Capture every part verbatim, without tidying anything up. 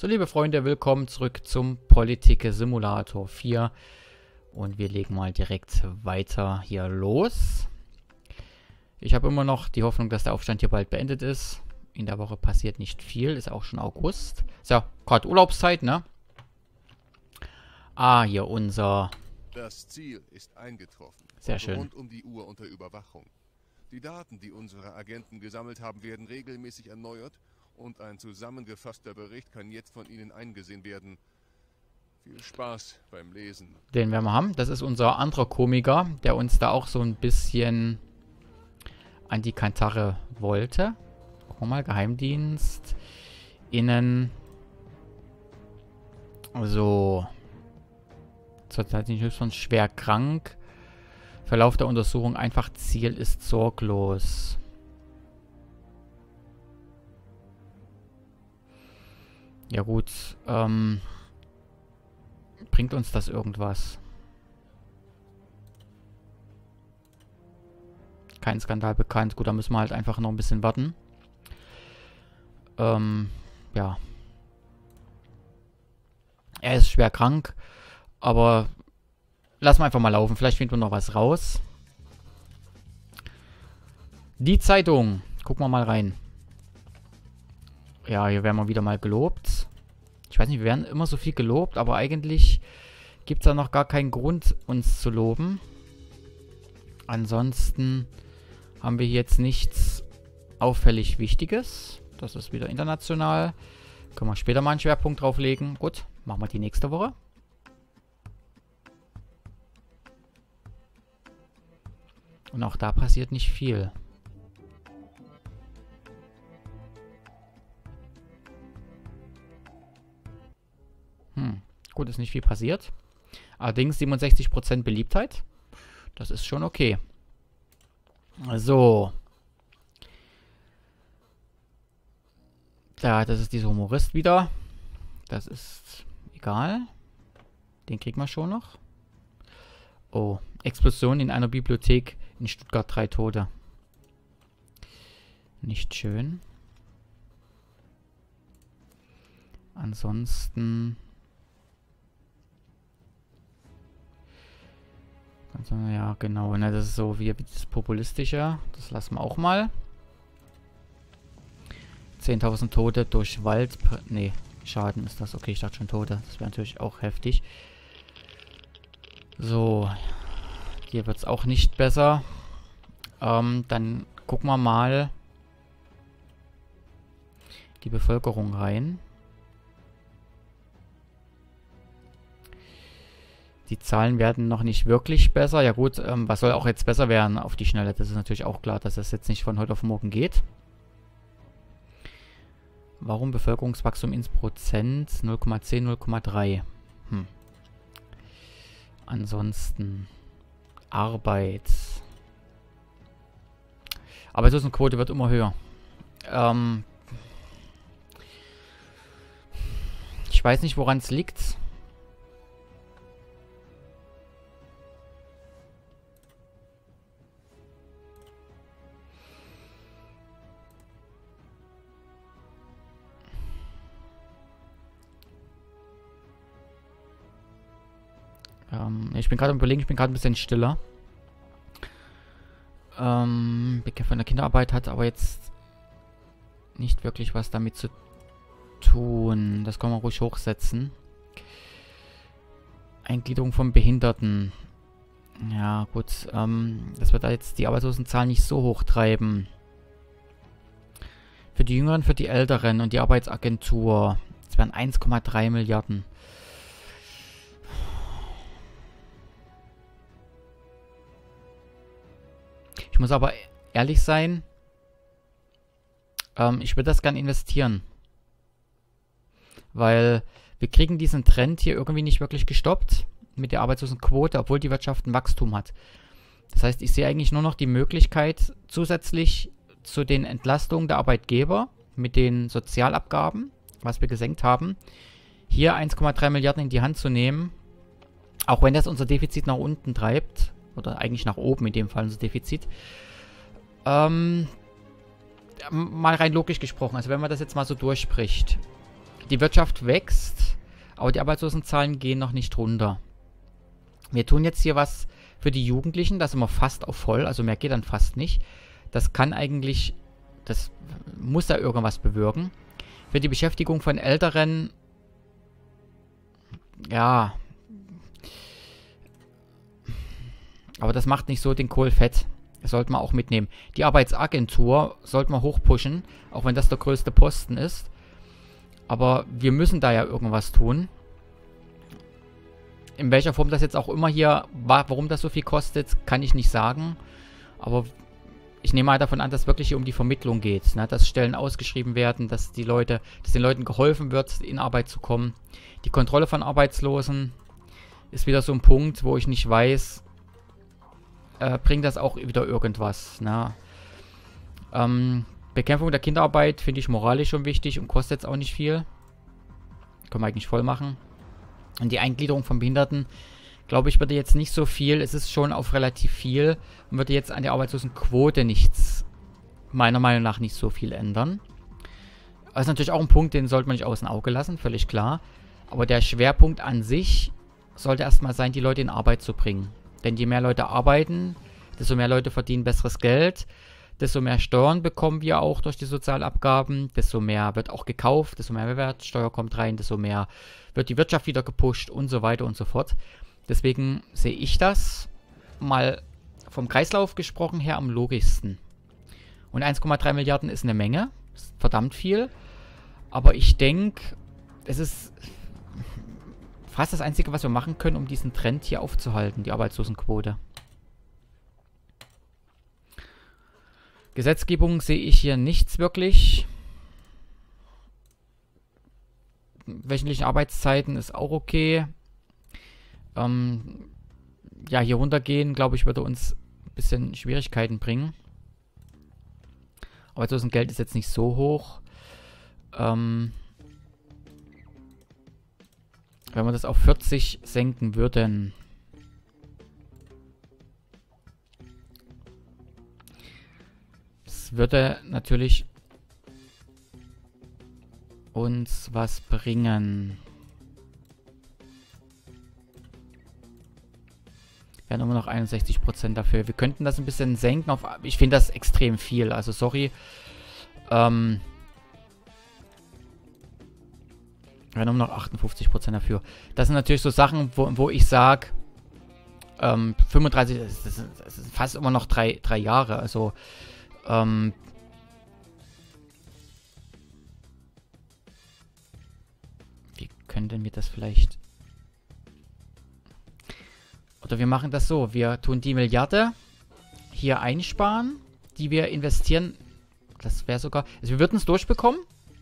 So, liebe Freunde, willkommen zurück zum Politik Simulator vier. Und wir legen mal direkt weiter hier los. Ich habe immer noch die Hoffnung, dass der Aufstand hier bald beendet ist. In der Woche passiert nicht viel, ist auch schon August. Ist ja gerade Urlaubszeit, ne? Ah, hier unser... Das Ziel ist eingetroffen. Sehr schön. Rund um die Uhr unter Überwachung. Die Daten, die unsere Agenten gesammelt haben, werden regelmäßig erneuert und ein zusammengefasster Bericht kann jetzt von Ihnen eingesehen werden. Viel Spaß beim Lesen. Den werden wir haben. Das ist unser anderer Komiker, der uns da auch so ein bisschen an die Kantare wollte. Gucken wir mal, Geheimdienst. Innen. So. Zurzeit nicht höchstens schwer krank. Verlauf der Untersuchung einfach, Ziel ist sorglos. Ja gut, ähm, bringt uns das irgendwas? Kein Skandal bekannt. Gut, da müssen wir halt einfach noch ein bisschen warten. Ähm, ja. Er ist schwer krank, aber lassen wir einfach mal laufen. Vielleicht finden wir noch was raus. Die Zeitung. Gucken wir mal rein. Ja, hier werden wir wieder mal gelobt. Ich weiß nicht, wir werden immer so viel gelobt, aber eigentlich gibt es da noch gar keinen Grund, uns zu loben. Ansonsten haben wir jetzt nichts auffällig Wichtiges. Das ist wieder international. Können wir später mal einen Schwerpunkt drauflegen. Gut, machen wir die nächste Woche. Und auch da passiert nicht viel. Hm, gut, ist nicht viel passiert. Allerdings siebenundsechzig Prozent Beliebtheit. Das ist schon okay. So. Da, das ist dieser Humorist wieder. Das ist egal. Den kriegen wir schon noch. Oh, Explosion in einer Bibliothek in Stuttgart, drei Tote. Nicht schön. Ansonsten... Also, ja, genau. Ne, das ist so wie das Populistische. Das lassen wir auch mal. zehntausend Tote durch Wald... Ne, Schaden ist das. Okay, ich dachte schon Tote. Das wäre natürlich auch heftig. So. Hier wird es auch nicht besser. Ähm, dann gucken wir mal die Bevölkerung rein. Die Zahlen werden noch nicht wirklich besser. Ja gut, ähm, was soll auch jetzt besser werden auf die Schnelle? Das ist natürlich auch klar, dass das jetzt nicht von heute auf morgen geht. Warum Bevölkerungswachstum ins Prozent? null Komma zehn, null Komma drei. Hm. Ansonsten Arbeit. Arbeitslosenquote wird immer höher. Ähm ich weiß nicht, woran es liegt. Ähm, ich bin gerade am Überlegen, ich bin gerade ein bisschen stiller. Ähm, Bekämpfung von der Kinderarbeit hat aber jetzt nicht wirklich was damit zu tun. Das kann man ruhig hochsetzen. Eingliederung von Behinderten. Ja, gut. Ähm, das wird da jetzt die Arbeitslosenzahl nicht so hoch treiben. Für die Jüngeren, für die Älteren und die Arbeitsagentur. Das wären eins Komma drei Milliarden. Ich muss aber ehrlich sein, ähm, ich würde das gern investieren. Weil wir kriegen diesen Trend hier irgendwie nicht wirklich gestoppt mit der Arbeitslosenquote, obwohl die Wirtschaft ein Wachstum hat. Das heißt, ich sehe eigentlich nur noch die Möglichkeit, zusätzlich zu den Entlastungen der Arbeitgeber mit den Sozialabgaben, was wir gesenkt haben, hier eins Komma drei Milliarden in die Hand zu nehmen, auch wenn das unser Defizit nach unten treibt. Oder eigentlich nach oben in dem Fall unser Defizit. Ähm, mal rein logisch gesprochen. Also wenn man das jetzt mal so durchspricht. die Wirtschaft wächst, aber die Arbeitslosenzahlen gehen noch nicht runter. Wir tun jetzt hier was für die Jugendlichen, da sind wir fast auf voll, also mehr geht dann fast nicht. Das kann eigentlich, das muss da irgendwas bewirken. Für die Beschäftigung von Älteren, ja, aber das macht nicht so den Kohl fett. Das sollte man auch mitnehmen. Die Arbeitsagentur sollte man hochpushen, auch wenn das der größte Posten ist. Aber wir müssen da ja irgendwas tun. In welcher Form das jetzt auch immer hier, warum das so viel kostet, kann ich nicht sagen. Aber ich nehme mal davon an, dass es wirklich hier um die Vermittlung geht. Ne? Dass Stellen ausgeschrieben werden, dass die Leute, dass den Leuten geholfen wird, in Arbeit zu kommen. Die Kontrolle von Arbeitslosen ist wieder so ein Punkt, wo ich nicht weiß, äh, bringt das auch wieder irgendwas. Ne? Ähm, Bekämpfung der Kinderarbeit finde ich moralisch schon wichtig und kostet jetzt auch nicht viel. Können wir eigentlich voll machen. Und die Eingliederung von Behinderten, glaube ich, würde jetzt nicht so viel. Es ist schon auf relativ viel und würde jetzt an der Arbeitslosenquote nichts, meiner Meinung nach, nicht so viel ändern. Das ist natürlich auch ein Punkt, den sollte man nicht außen Auge lassen, völlig klar. Aber der Schwerpunkt an sich sollte erstmal sein, die Leute in Arbeit zu bringen. Denn je mehr Leute arbeiten, desto mehr Leute verdienen besseres Geld, desto mehr Steuern bekommen wir auch durch die Sozialabgaben, desto mehr wird auch gekauft, desto mehr Mehrwertsteuer kommt rein, desto mehr wird die Wirtschaft wieder gepusht und so weiter und so fort. Deswegen sehe ich das mal vom Kreislauf gesprochen her am logischsten. Und eins Komma drei Milliarden ist eine Menge, ist verdammt viel, aber ich denke, es ist fast das Einzige, was wir machen können, um diesen Trend hier aufzuhalten, die Arbeitslosenquote. Gesetzgebung sehe ich hier nichts wirklich. Wöchentliche Arbeitszeiten ist auch okay. Ähm, ja, hier runtergehen, glaube ich, würde uns ein bisschen Schwierigkeiten bringen. Arbeitslosengeld ist jetzt nicht so hoch. Ähm, wenn wir das auf vierzig senken würden. Das würde natürlich uns was bringen. Wir haben immer noch einundsechzig Prozent dafür. Wir könnten das ein bisschen senken auf... Ich finde das extrem viel. Also sorry. Ähm... Wir haben nur noch achtundfünfzig Prozent dafür. Das sind natürlich so Sachen, wo, wo ich sage, ähm, fünfunddreißig, das ist, das ist fast immer noch drei, drei Jahre. Also, ähm, wie könnten wir das vielleicht... Oder wir machen das so, wir tun die Milliarde hier einsparen, die wir investieren. Das wäre sogar... Also wir würden es durchbekommen.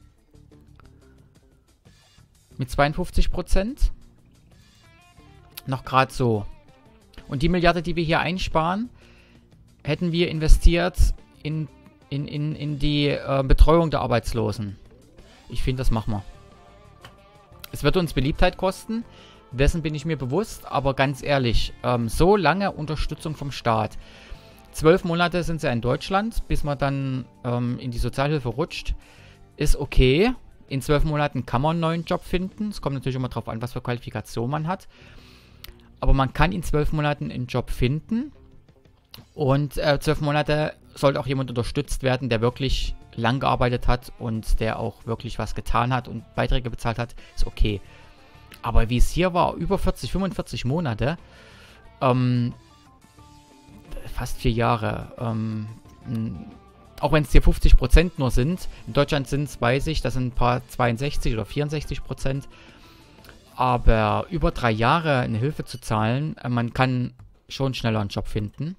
Mit zweiundfünfzig Prozent. Noch gerade so. Und die Milliarde, die wir hier einsparen, hätten wir investiert in, in, in, in die äh, Betreuung der Arbeitslosen. Ich finde, das machen wir. Es wird uns Beliebtheit kosten. Dessen bin ich mir bewusst. Aber ganz ehrlich, ähm, so lange Unterstützung vom Staat. Zwölf Monate sind sie in Deutschland, bis man dann ähm, in die Sozialhilfe rutscht. Ist okay. In zwölf Monaten kann man einen neuen Job finden. Es kommt natürlich immer darauf an, was für Qualifikation man hat. Aber man kann in zwölf Monaten einen Job finden. Und äh, zwölf Monate sollte auch jemand unterstützt werden, der wirklich lang gearbeitet hat und der auch wirklich was getan hat und Beiträge bezahlt hat. Ist okay. Aber wie es hier war, über vierzig, fünfundvierzig Monate, ähm, fast vier Jahre, ähm, auch wenn es hier fünfzig Prozent nur sind, in Deutschland sind es, weiß ich, das sind ein paar zweiundsechzig oder vierundsechzig Prozent, aber über drei Jahre eine Hilfe zu zahlen, äh, man kann schon schneller einen Job finden.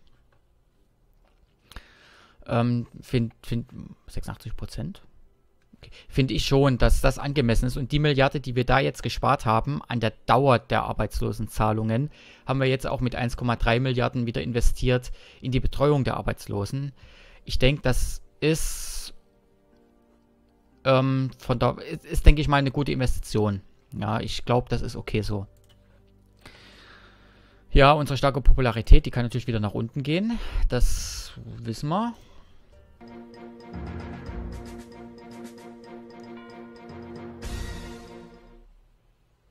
Ähm, find, find, sechsundachtzig Prozent? Okay. Finde ich schon, dass das angemessen ist. Und die Milliarde, die wir da jetzt gespart haben, an der Dauer der Arbeitslosenzahlungen, haben wir jetzt auch mit eins Komma drei Milliarden wieder investiert in die Betreuung der Arbeitslosen. Ich denke, das ist, ähm, von da, ist, ist, denke ich mal, eine gute Investition. Ja, ich glaube, das ist okay so. Ja, unsere starke Popularität, die kann natürlich wieder nach unten gehen. Das wissen wir.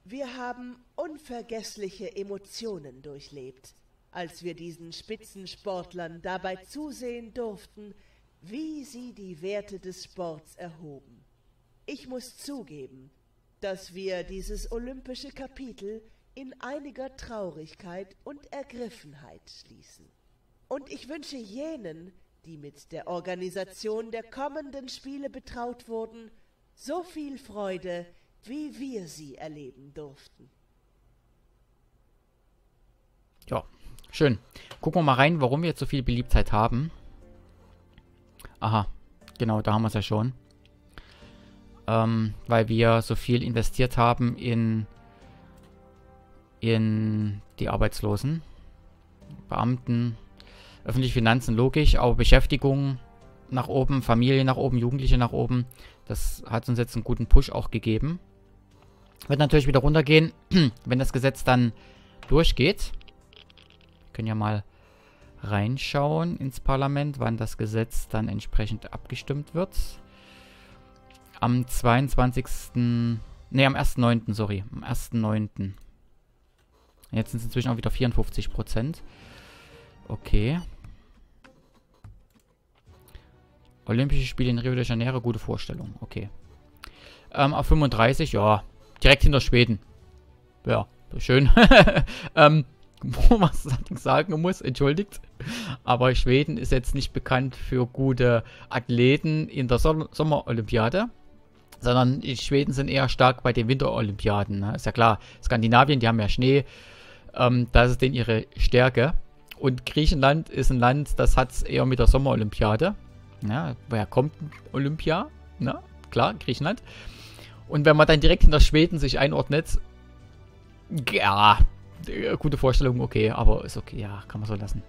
Wir haben unvergessliche Emotionen durchlebt, als wir diesen Spitzensportlern dabei zusehen durften, wie sie die Werte des Sports erhoben. Ich muss zugeben, dass wir dieses olympische Kapitel in einiger Traurigkeit und Ergriffenheit schließen. Und ich wünsche jenen, die mit der Organisation der kommenden Spiele betraut wurden, so viel Freude, wie wir sie erleben durften. Ja, schön. Gucken wir mal rein, warum wir jetzt so viel Beliebtheit haben. Aha, genau, da haben wir es ja schon. Ähm, weil wir so viel investiert haben in, in die Arbeitslosen, Beamten, öffentliche Finanzen, logisch, aber Beschäftigung nach oben, Familie nach oben, Jugendliche nach oben, das hat uns jetzt einen guten Push auch gegeben. Wird natürlich wieder runtergehen, wenn das Gesetz dann durchgeht. Wir können ja mal reinschauen ins Parlament, wann das Gesetz dann entsprechend abgestimmt wird. Am zweiundzwanzigsten Ne, am ersten neunten sorry. Am ersten neunten Jetzt sind es inzwischen auch wieder vierundfünfzig Prozent. Okay. Olympische Spiele in Rio de Janeiro, gute Vorstellung. Okay. Ähm, auf fünfunddreißig, ja. Direkt hinter Schweden. Ja, schön. ähm, wo man es sagen muss, entschuldigt. Aber Schweden ist jetzt nicht bekannt für gute Athleten in der so Sommerolympiade, sondern die Schweden sind eher stark bei den Winterolympiaden. Ne? Ist ja klar, Skandinavien, die haben ja Schnee, ähm, das ist denen ihre Stärke. Und Griechenland ist ein Land, das hat es eher mit der Sommerolympiade. Ja, woher kommt Olympia? Na, klar, Griechenland. Und wenn man dann direkt hinter Schweden sich einordnet, ja, gute Vorstellung, okay, aber ist okay, ja, kann man so lassen.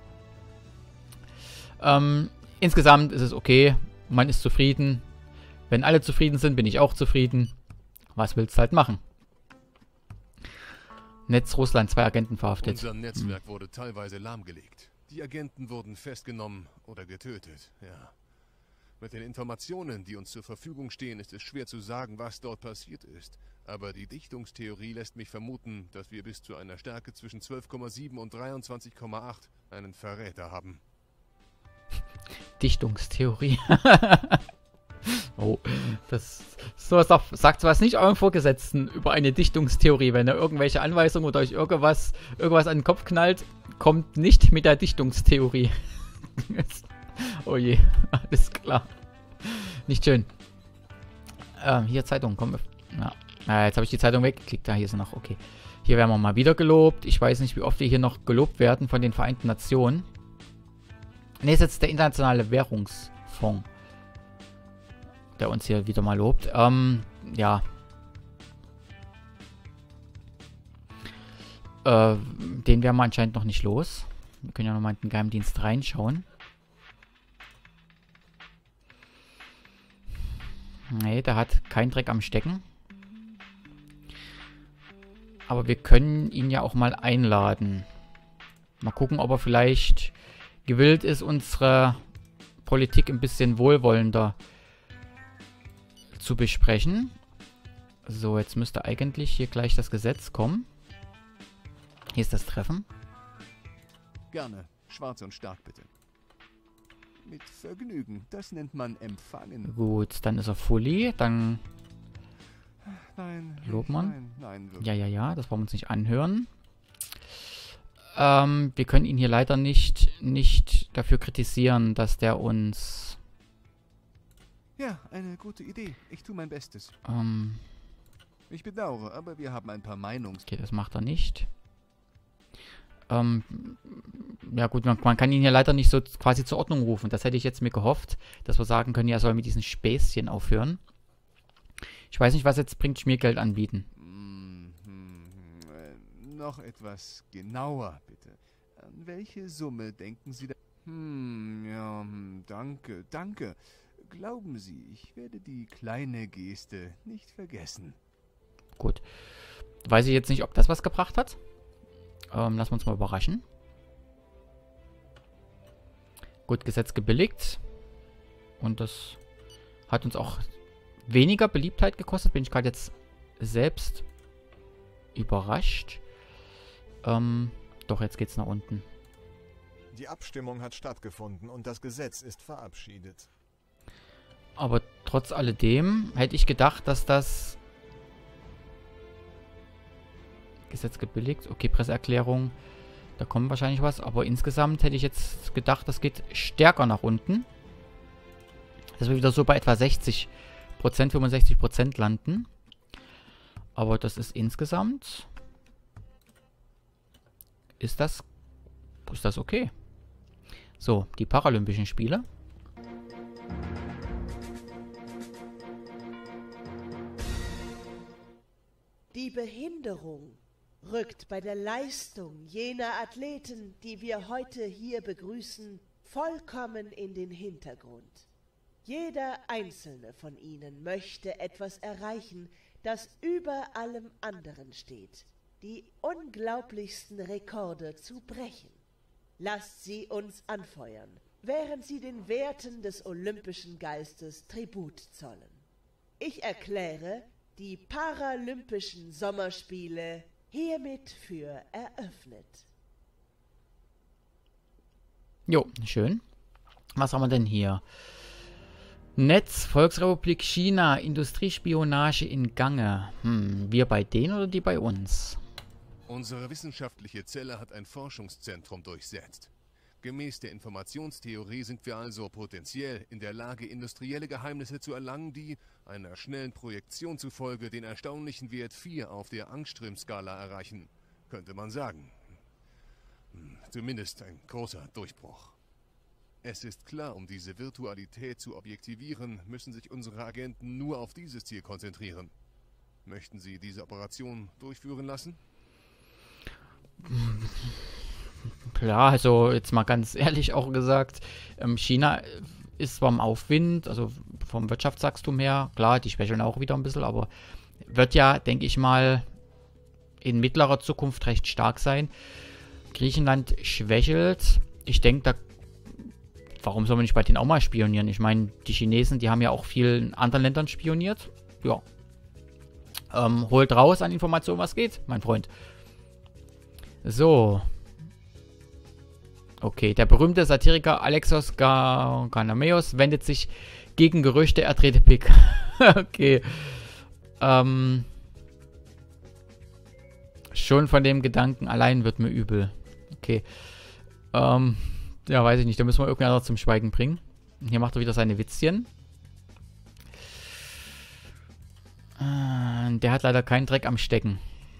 Ähm, insgesamt ist es okay, man ist zufrieden. Wenn alle zufrieden sind, bin ich auch zufrieden. Was willst du halt machen? Netz Russland, zwei Agenten verhaftet. Unser Netzwerk hm. wurde teilweise lahmgelegt. Die Agenten wurden festgenommen oder getötet, ja. Mit den Informationen, die uns zur Verfügung stehen, ist es schwer zu sagen, was dort passiert ist. Aber die Dichtungstheorie lässt mich vermuten, dass wir bis zu einer Stärke zwischen zwölf Komma sieben und dreiundzwanzig Komma acht einen Verräter haben. Dichtungstheorie. Oh, das so sagt was nicht eurem Vorgesetzten über eine Dichtungstheorie. Wenn er irgendwelche Anweisungen oder euch irgendwas, irgendwas an den Kopf knallt, kommt nicht mit der Dichtungstheorie. Oh je, alles klar. Nicht schön. Ähm, hier Zeitung, komm. Ja. Ah, jetzt habe ich die Zeitung weggeklickt. Da, hier ist noch, okay. Hier werden wir mal wieder gelobt. Ich weiß nicht, wie oft wir hier noch gelobt werden von den Vereinten Nationen. Ne, ist jetzt der Internationale Währungsfonds, der uns hier wieder mal lobt. Ähm, ja. Äh, den werden wir anscheinend noch nicht los. Wir können ja nochmal in den Geheimdienst reinschauen. Nee, der hat keinen Dreck am Stecken. Aber wir können ihn ja auch mal einladen. Mal gucken, ob er vielleicht gewillt ist, unsere Politik ein bisschen wohlwollender zu besprechen. So, jetzt müsste eigentlich hier gleich das Gesetz kommen. Hier ist das Treffen. Gerne. Schwarz und stark, bitte. Mit Vergnügen. Das nennt man empfangen. Gut, dann ist er fully. Dann Nein. lobt man. Nein, nein, wirklich. Ja, ja, ja. Das wollen wir uns nicht anhören. Ähm, wir können ihn hier leider nicht, nicht dafür kritisieren, dass der uns... Ja, eine gute Idee. Ich tue mein Bestes. Ähm, Ich bedauere, aber wir haben ein paar Meinungs... okay, das macht er nicht. Ähm, ja gut, man, man kann ihn hier leider nicht so quasi zur Ordnung rufen. Das hätte ich jetzt mir gehofft, dass wir sagen können, ja, er soll mit diesen Späßchen aufhören. Ich weiß nicht, was jetzt bringt Schmiergeld anbieten. Hm, hm, hm, äh, noch etwas genauer, bitte. An welche Summe denken Sie da? Hm, ja, hm, danke, danke. Glauben Sie, ich werde die kleine Geste nicht vergessen. Gut. Weiß ich jetzt nicht, ob das was gebracht hat. Ähm, lassen wir uns mal überraschen. Gut, Gesetz gebilligt. Und das hat uns auch weniger Beliebtheit gekostet. Bin ich gerade jetzt selbst überrascht. Ähm, doch, jetzt geht's nach unten. Die Abstimmung hat stattgefunden und das Gesetz ist verabschiedet. Aber trotz alledem hätte ich gedacht, dass das Gesetz gebilligt. Okay, Presseerklärung. Da kommt wahrscheinlich was. Aber insgesamt hätte ich jetzt gedacht, das geht stärker nach unten. Dass wir wieder so bei etwa sechzig Prozent, fünfundsechzig Prozent landen. Aber das ist insgesamt... Ist das... Ist das okay? So, die Paralympischen Spiele. Die Behinderung rückt bei der Leistung jener Athleten, die wir heute hier begrüßen, vollkommen in den Hintergrund. Jeder einzelne von ihnen möchte etwas erreichen, das über allem anderen steht, die unglaublichsten Rekorde zu brechen. Lasst sie uns anfeuern, während sie den Werten des olympischen Geistes Tribut zollen. Ich erkläre die Paralympischen Sommerspiele hiermit für eröffnet. Jo, schön. Was haben wir denn hier? Netz, Volksrepublik China, Industriespionage in Gange. Hm, wir bei denen oder die bei uns? Unsere wissenschaftliche Zelle hat ein Forschungszentrum durchsetzt. Gemäß der Informationstheorie sind wir also potenziell in der Lage, industrielle Geheimnisse zu erlangen, die einer schnellen Projektion zufolge den erstaunlichen Wert vier auf der Angström-Skala erreichen, könnte man sagen. Zumindest ein großer Durchbruch. Es ist klar, um diese Virtualität zu objektivieren, müssen sich unsere Agenten nur auf dieses Ziel konzentrieren. Möchten Sie diese Operation durchführen lassen? Klar, also jetzt mal ganz ehrlich auch gesagt, ähm, China ist zwar im Aufwind, also vom Wirtschaftswachstum her, klar, die schwächeln auch wieder ein bisschen, aber wird ja, denke ich mal, in mittlerer Zukunft recht stark sein. Griechenland schwächelt. Ich denke, da warum soll man nicht bei denen auch mal spionieren? Ich meine, die Chinesen, die haben ja auch viel in anderen Ländern spioniert. Ja. Ähm, holt raus an Informationen, was geht, mein Freund. So. Okay, der berühmte Satiriker Alexos Ganameos wendet sich gegen Gerüchte, er trete Pick. Okay. Ähm. Schon von dem Gedanken allein wird mir übel. Okay. Ähm. Ja, weiß ich nicht. Da müssen wir irgendeiner zum Schweigen bringen. Hier macht er wieder seine Witzchen. Äh, der hat leider keinen Dreck am Stecken.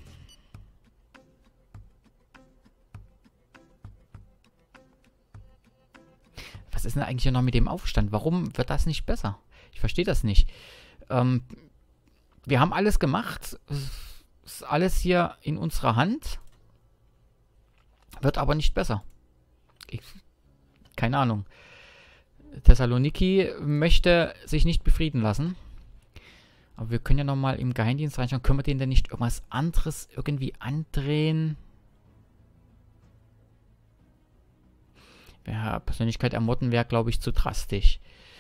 Was ist denn eigentlich hier noch mit dem Aufstand? Warum wird das nicht besser? Ich verstehe das nicht. Ähm, wir haben alles gemacht. Es ist alles hier in unserer Hand. Wird aber nicht besser. Ich... Keine Ahnung. Thessaloniki möchte sich nicht befrieden lassen. Aber wir können ja nochmal im Geheimdienst reinschauen. Können wir denen denn nicht irgendwas anderes irgendwie andrehen? Ja, Persönlichkeit ermorden wäre, glaube ich, zu drastisch.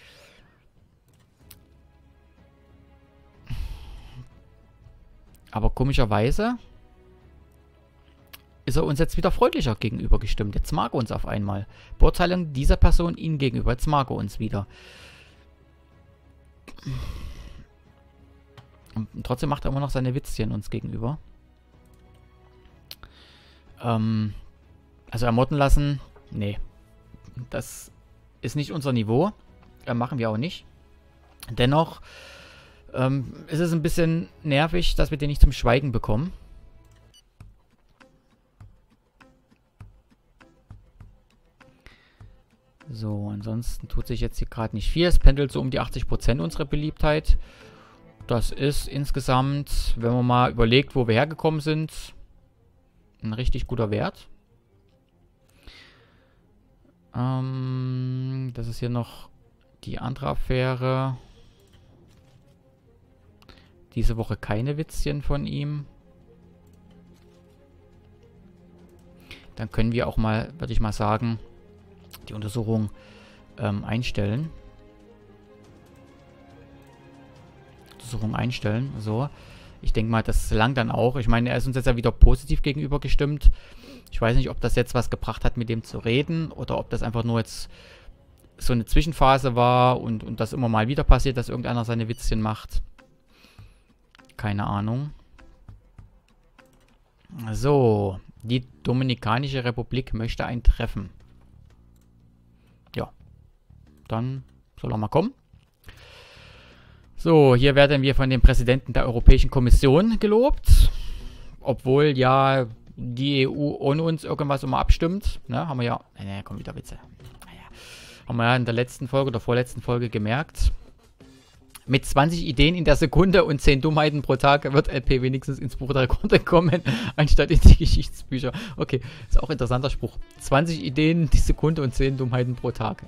Aber komischerweise ist er uns jetzt wieder freundlicher gegenüber gestimmt. Jetzt mag er uns auf einmal. Beurteilung dieser Person ihm gegenüber. Jetzt mag er uns wieder. Und trotzdem macht er immer noch seine Witzchen uns gegenüber. Ähm, also ermorden lassen, nee. Das ist nicht unser Niveau. Äh, machen wir auch nicht. Dennoch ähm, ist es ein bisschen nervig, dass wir den nicht zum Schweigen bekommen. So, ansonsten tut sich jetzt hier gerade nicht viel. Es pendelt so um die achtzig Prozent unsere Beliebtheit. Das ist insgesamt, wenn man mal überlegt, wo wir hergekommen sind, ein richtig guter Wert. Ähm, das ist hier noch die andere Affäre. Diese Woche keine Witzchen von ihm. Dann können wir auch mal, würde ich mal sagen, die Untersuchung ähm, einstellen. Untersuchung einstellen. So. Ich denke mal, das langt dann auch. Ich meine, er ist uns jetzt ja wieder positiv gegenüber gestimmt. Ich weiß nicht, ob das jetzt was gebracht hat, mit dem zu reden oder ob das einfach nur jetzt so eine Zwischenphase war und, und das immer mal wieder passiert, dass irgendeiner seine Witzchen macht. Keine Ahnung. So, die Dominikanische Republik möchte ein Treffen. Ja, dann soll er mal kommen. So, hier werden wir von dem Präsidenten der Europäischen Kommission gelobt. Obwohl ja die E U ohne uns irgendwas immer abstimmt. Ne, haben wir ja... Ne, kommen wieder Witze. Naja, haben wir ja in der letzten Folge oder vorletzten Folge gemerkt. Mit zwanzig Ideen in der Sekunde und zehn Dummheiten pro Tag wird L P wenigstens ins Buch der Rekorde kommen, anstatt in die Geschichtsbücher. Okay, ist auch ein interessanter Spruch. zwanzig Ideen die Sekunde und zehn Dummheiten pro Tag.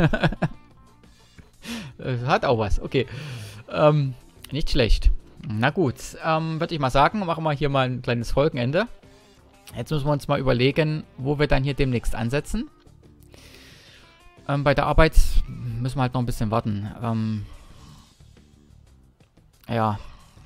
Hat auch was, okay. Ähm, nicht schlecht. Na gut, ähm, würde ich mal sagen, machen wir hier mal ein kleines Folgenende. Jetzt müssen wir uns mal überlegen, wo wir dann hier demnächst ansetzen. Ähm, bei der Arbeit müssen wir halt noch ein bisschen warten. Ähm, ja.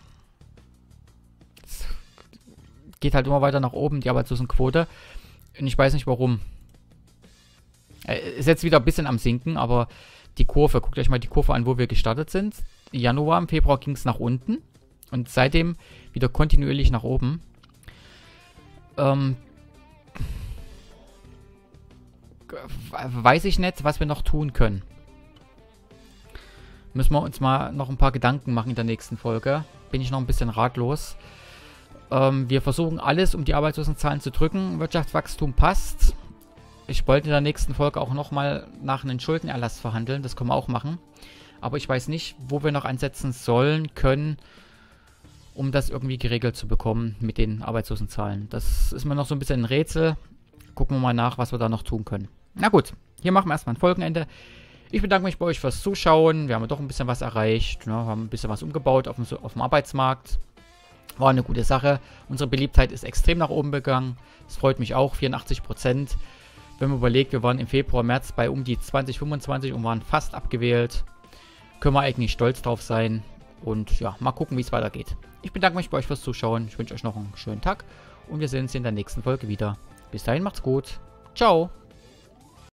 Es geht halt immer weiter nach oben, die Arbeitslosenquote. Und ich weiß nicht warum. Äh, ist jetzt wieder ein bisschen am Sinken, aber die Kurve, guckt euch mal die Kurve an, wo wir gestartet sind. Im Januar, im Februar ging es nach unten. Und seitdem wieder kontinuierlich nach oben. Ähm, weiß ich nicht, was wir noch tun können. Müssen wir uns mal noch ein paar Gedanken machen in der nächsten Folge. Bin ich noch ein bisschen ratlos. Ähm, wir versuchen alles, um die Arbeitslosenzahlen zu drücken. Wirtschaftswachstum passt. Ich wollte in der nächsten Folge auch nochmal nach einem Schuldenerlass verhandeln. Das können wir auch machen. Aber ich weiß nicht, wo wir noch ansetzen sollen, können, um das irgendwie geregelt zu bekommen mit den Arbeitslosenzahlen. Das ist mir noch so ein bisschen ein Rätsel. Gucken wir mal nach, was wir da noch tun können. Na gut, hier machen wir erstmal ein Folgenende. Ich bedanke mich bei euch fürs Zuschauen. Wir haben doch ein bisschen was erreicht. Ne? Wir haben ein bisschen was umgebaut auf dem, auf dem Arbeitsmarkt. War eine gute Sache. Unsere Beliebtheit ist extrem nach oben gegangen. Das freut mich auch, vierundachtzig Prozent. Wenn man überlegt, wir waren im Februar, März bei um die zwanzig, fünfundzwanzig und waren fast abgewählt. Können wir eigentlich stolz drauf sein. Und ja, mal gucken, wie es weitergeht. Ich bedanke mich bei euch fürs Zuschauen. Ich wünsche euch noch einen schönen Tag. Und wir sehen uns in der nächsten Folge wieder. Bis dahin, macht's gut. Ciao.